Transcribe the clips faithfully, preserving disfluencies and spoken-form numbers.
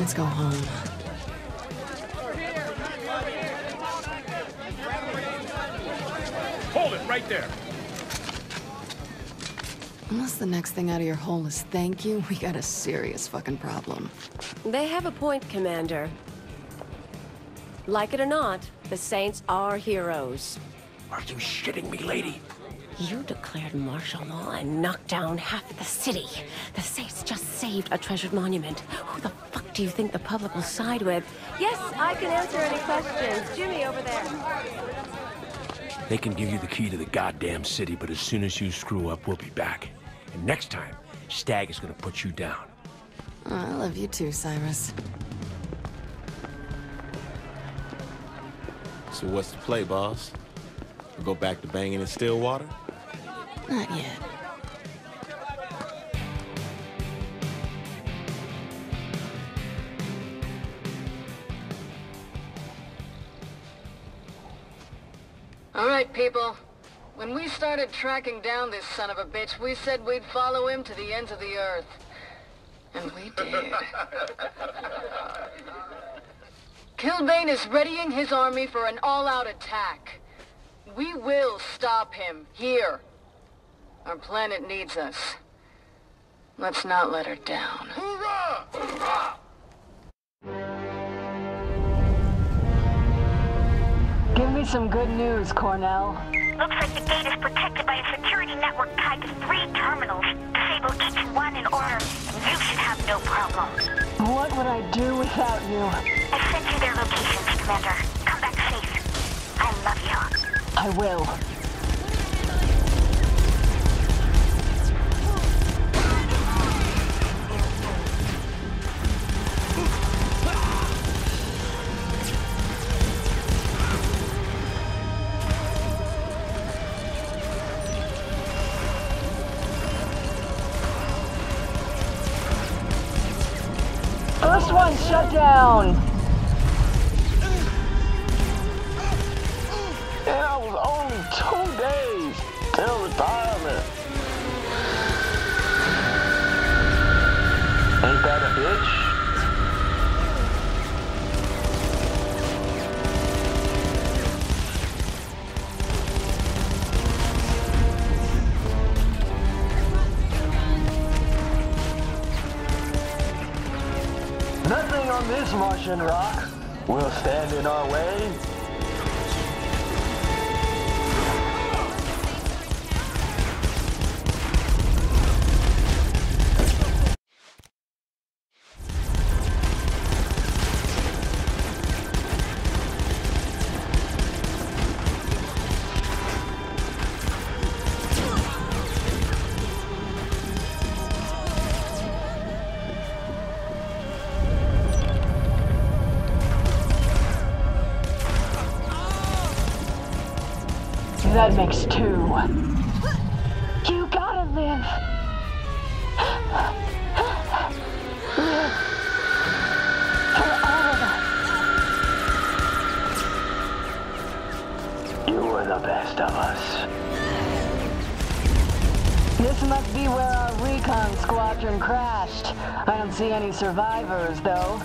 Let's go home. Hold it right there. Unless the next thing out of your hole is thank you, we got a serious fucking problem. They have a point, Commander. Like it or not, the Saints are heroes. Are you shitting me, lady? You declared martial law and knocked down half the city. The Saints just saved a treasured monument. Who the fuck do you think the public will side with? Yes, I can answer any questions. Jimmy over there. They can give you the key to the goddamn city, but as soon as you screw up, we'll be back. And next time, Stagg is gonna put you down. Oh, I love you too, Cyrus. So what's the play, boss? We go back to banging in Stillwater? Not yet. All right, people. When we started tracking down this son of a bitch, we said we'd follow him to the ends of the earth. And we did. Killbane is readying his army for an all-out attack. We will stop him, here. Our planet needs us. Let's not let her down. Hoorah! Hoorah! Give me some good news, Cornell. Looks like the gate is protected by a security network tied to three terminals. Disable each one in order, and you should have no problem. What would I do without you? I sent you their locations, Commander. Come back safe. I love you. I will. First one shut down. And I was only two days till retirement. Ain't that a bitch? Nothing on this Martian rock will stand in our way. That makes two. You gotta live. Live. For all of us. You were the best of us. This must be where our recon squadron crashed. I don't see any survivors, though.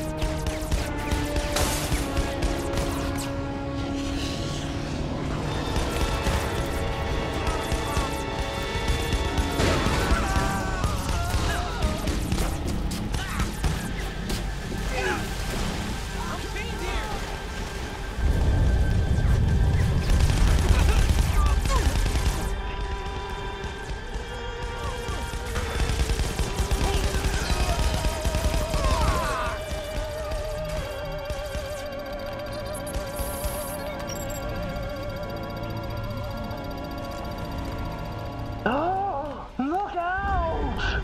Oh, look out!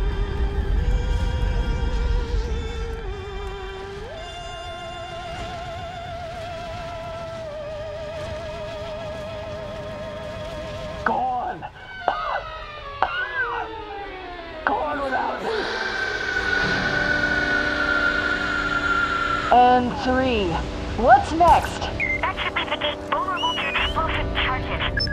Gone! Gone without me! And three. What's next? That should be the gate vulnerable to explosive charges.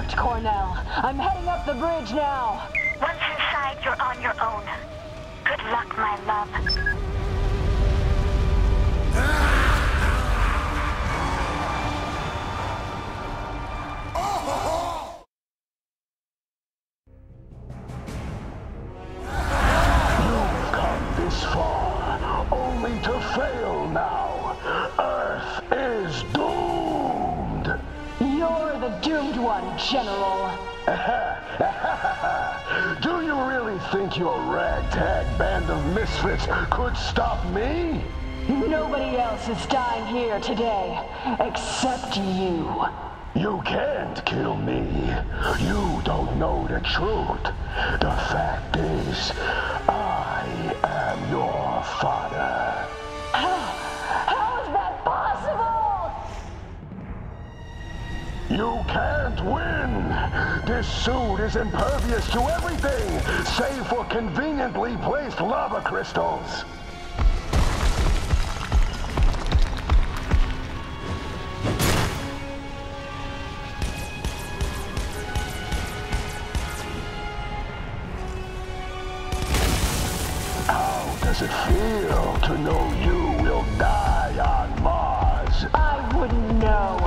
worked, Cornell. I'm heading up the bridge now. Once inside, you're on your own. Good luck, my love. You've come this far, only to fail now. Earth is doomed. You're the doomed one, General. Do you really think your ragtag band of misfits could stop me? Nobody else is dying here today, except you. You can't kill me. You don't know the truth. The fact is, I am your father. How is that possible? You can't win! This suit is impervious to everything, save for conveniently placed lava crystals. How does it feel to know you will die on Mars? I wouldn't know.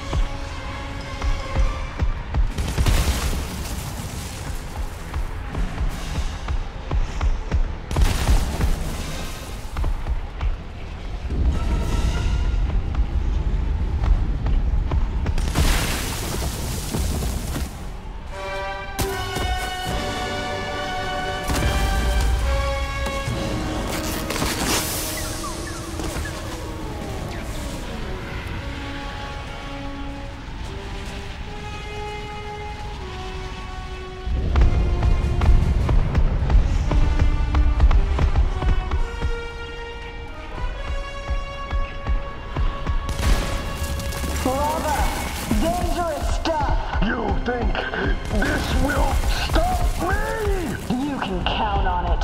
Dangerous stuff! You think this will stop me? You can count on it.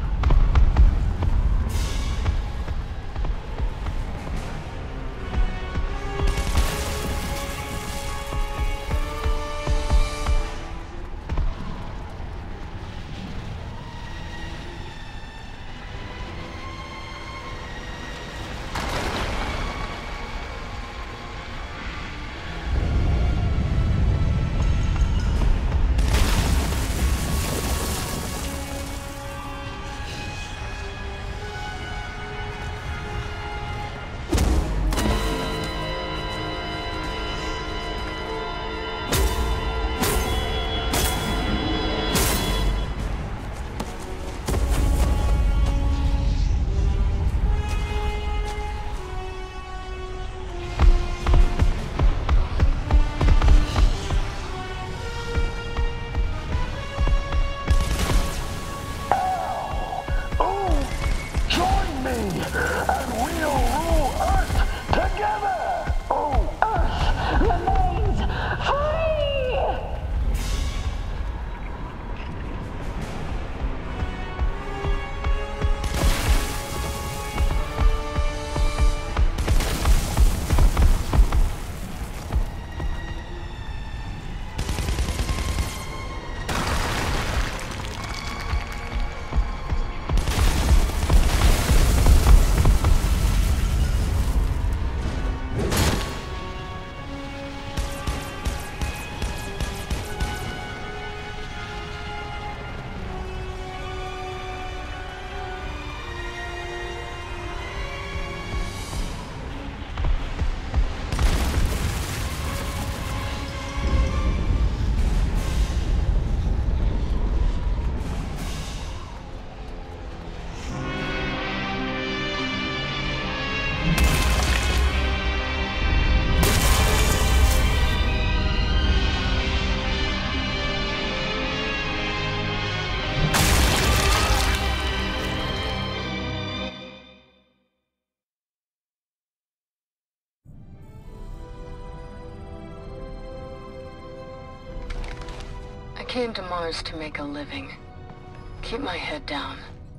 I came to Mars to make a living. Keep my head down.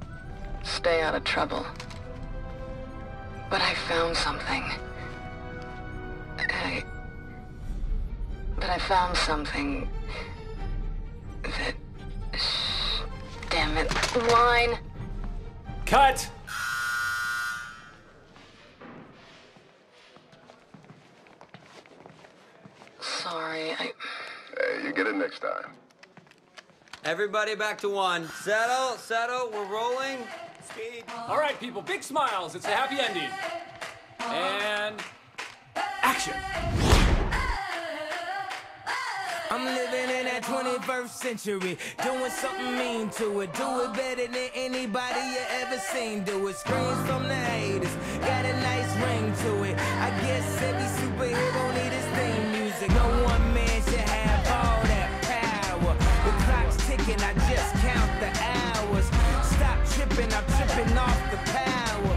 Stay out of trouble. But I found something. I... But I found something that... Damn it. Line. Cut! Sorry, I... Hey, you get it next time. Everybody back to one. Settle, settle, we're rolling. Speed. All right, people, big smiles. It's a happy ending. And... action! I'm living in that twenty-first century, doing something mean to it. Do it better than anybody you ever seen do it. Screams from the haters, got a nice ring to it. I guess every superhero need his theme music. No one man should have all that power. The clock's ticking, I just count the hours. Stop tripping, I'm tripping off the power.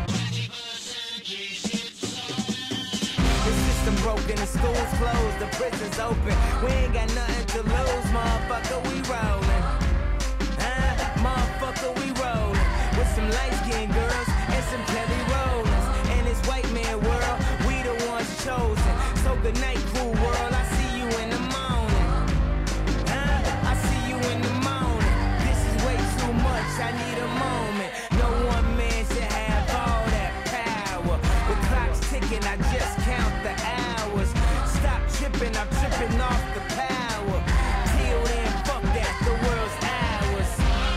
Broken, the school's closed, the prison's open. We ain't got nothing to lose, motherfucker, we rollin'. Huh? Motherfucker, we rollin'. With some light-skinned girls and some Kelly Rollins. In this white man world, we the ones chosen. So good night, cool world, I see you in the morning. Huh? I see you in the morning. This is way too much, I need a moment. No one man should have all that power. The clock's ticking, I just count the hours. Stop tripping, I'm tripping off the power. Till then, fuck that, the world's ours.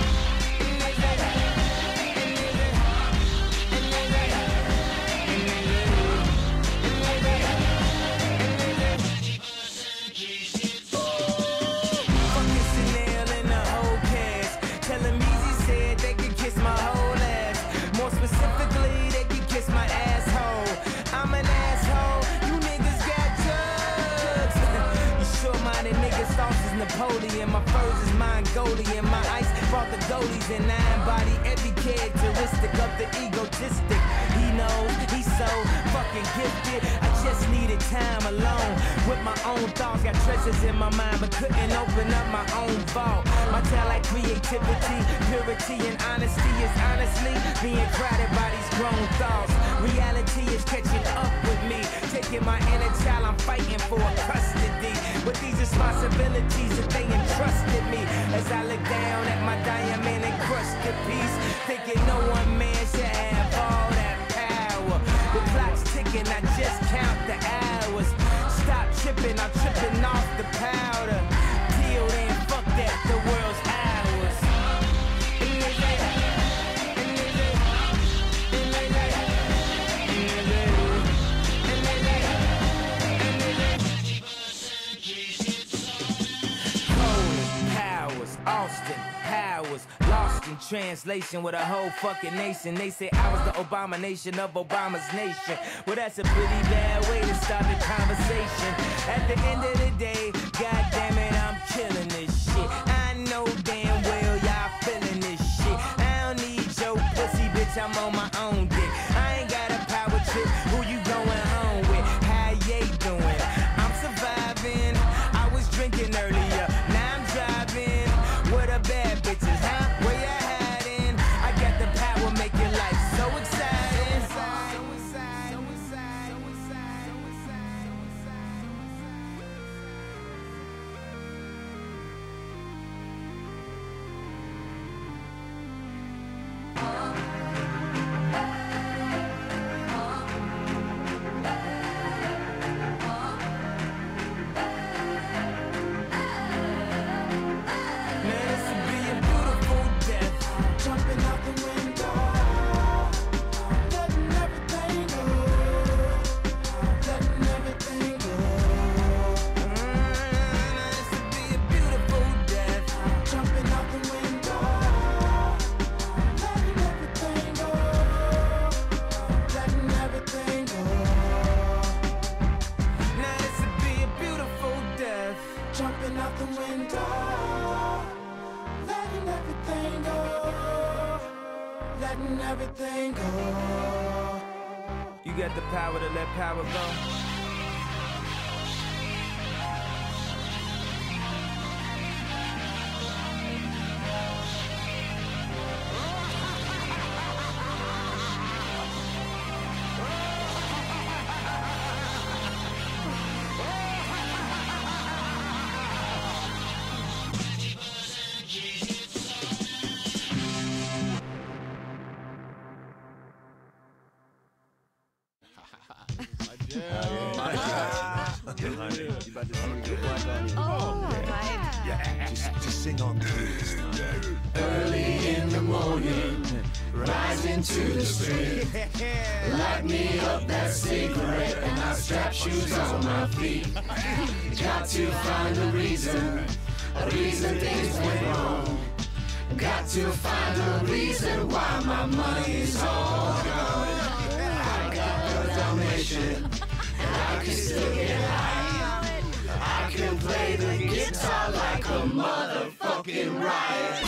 Fucking Chanel and the whole cast. Tell them Easy said they could kiss my whole ass. More specifically, they could kiss my asshole. I'm an asshole, you niggas got drugs. You sure-minded niggas, sauce is Napoleon. My furs is Mongolian. My ice brought the goalies and I embody every characteristic of the egotistic. He knows, he's so fucking gifted. I just needed time alone with my own thoughts. Got treasures in my mind but couldn't open up my own vault. My talent, creativity, purity and honesty is honestly being crowded by these grown thoughts. Reality is catching up with me, taking my inner child, I'm fighting for custody. But these responsibilities that they entrusted me, as I look down at my diamond encrusted piece, thinking no one man should have all that power. The clock's ticking, I just count the hours. Stop tripping, I'm tripping off the powder. Till then, fuck that, the world's ours. Austin Powers, lost in translation with a whole fucking nation. They say I was the abomination of Obama's nation. Well, that's a pretty bad way to start the conversation. At the end of the day, god damn it, I'm killing this shit. I know damn well y'all feeling this shit. I don't need your pussy, bitch, I'm on my own dick. I ain't got a power trip, who you going home with? How you doing? I'm surviving, I was drinking earlier, now I'm driving. Where the bad bitches, huh? Where you hiding? I got the power, make your life so exciting. So exciting. So exciting. So everything go. You got the power to let power go. Just, just sing on this. Early in the morning, rise into the street. Light me up that cigarette and I strap shoes on my feet. Got to find a reason, a reason things went wrong. Got to find a reason why my money is all gone. I got a Dalmatian and I can still get high. I can play the guitar like a motherfucking riot.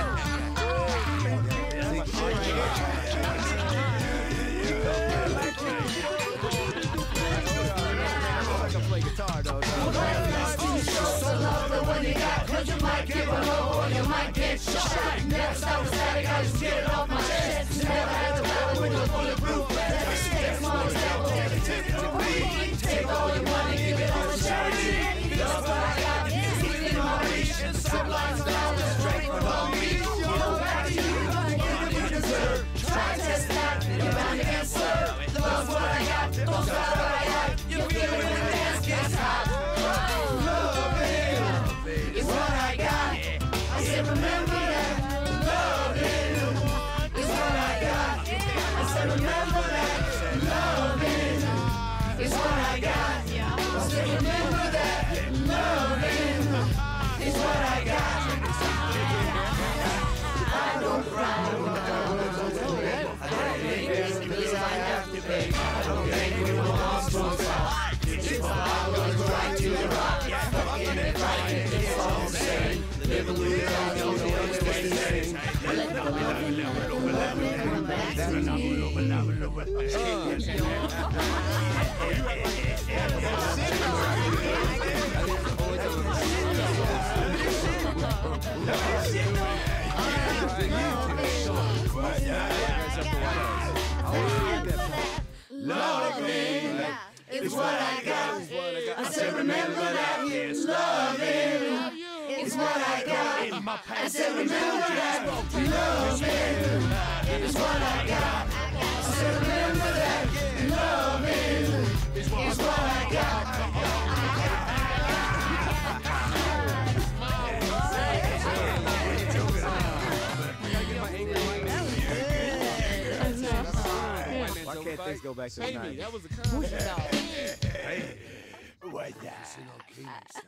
When you got, cause you might get run over or you might get shot. Never stop the static, I just get it off my chest. Never had to battle with a bulletproof vest. Take money, take all your money, give it all to charity. That's what I got, it's within my reach. Some lines down, the straight from me. Go back to you, get what you deserve. Try to test that, you're bound to get served. That's what I got, don't try what I got. You feel it when the dance gets hot. Is what I got. I said remember that. Loving is what I got. I said remember that. Loving is what I got. I said remember that. Loving is what I got. I don't cry. I don't make this because I have to pay. I don't think we will lost from top. If I was right to the rock, fucking and fighting, it's all the same. Living with it all, don't know what it's the same. Let the loving, let the loving come back to Loving is what I got. I said remember that. Loving is what I got. I said remember that. Loving is what I got. I said remember that. Loving is what I got. Why can't things go back to the nineties? That was a concert. Hey, what that?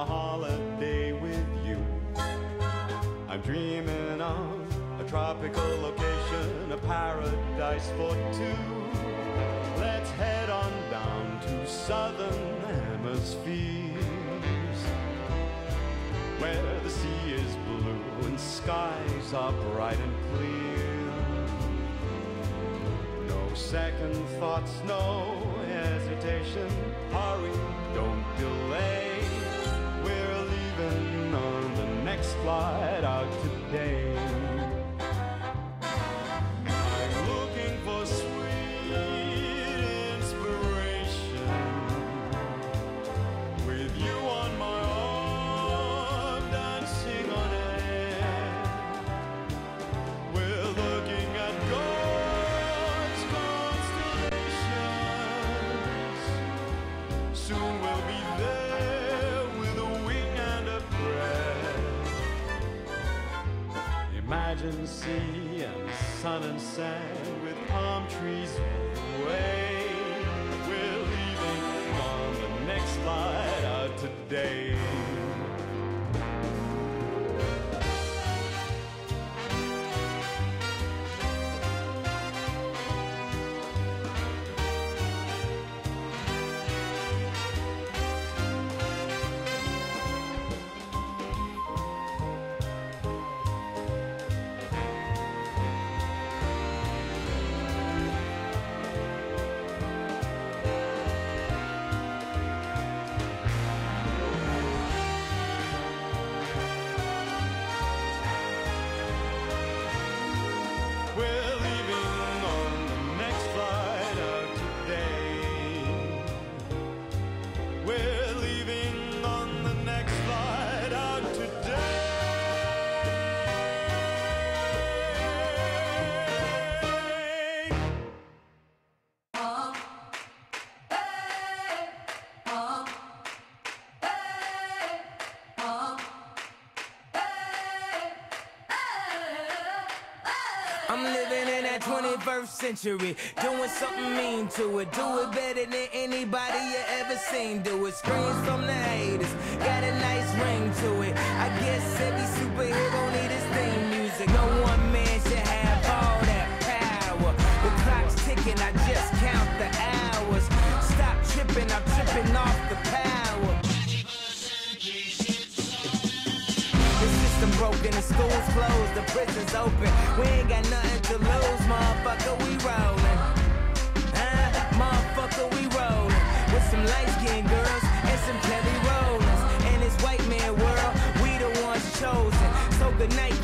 a holiday with you. I'm dreaming of a tropical location, a paradise for two. Let's head on down to southern hemispheres, where the sea is blue and skies are bright and clear. No second thoughts, no hesitation. Hurry, don't delay. We're leaving on the next flight out today. I'm looking for sweet inspiration. With you on my arm, dancing on air. We're looking at God's constellations. Soon we'll be there with a wing and a prayer. Imagine sea and sun and sand with palm trees all the way. We're leaving on the next flight out today. We're leaving on the next flight out today. We're leaving on the next flight out today. I'm living in that twenty-first century, doing something mean to it. Do it better than anybody you ever seen do it. Screams from the haters, got a nice ring to it. I guess every superhero need his theme music. No one man should have all that power. The clock's ticking, I just count the hours. Stop tripping, I'm tripping off the power. The system broken, the school's closed, the prison's open. We ain't got nothing to lose, motherfucker, we rollin'. Huh? Motherfucker, we rollin'. With some light-skinned girls and some Kelly Rollins. In this white man world, we the ones chosen. So good night,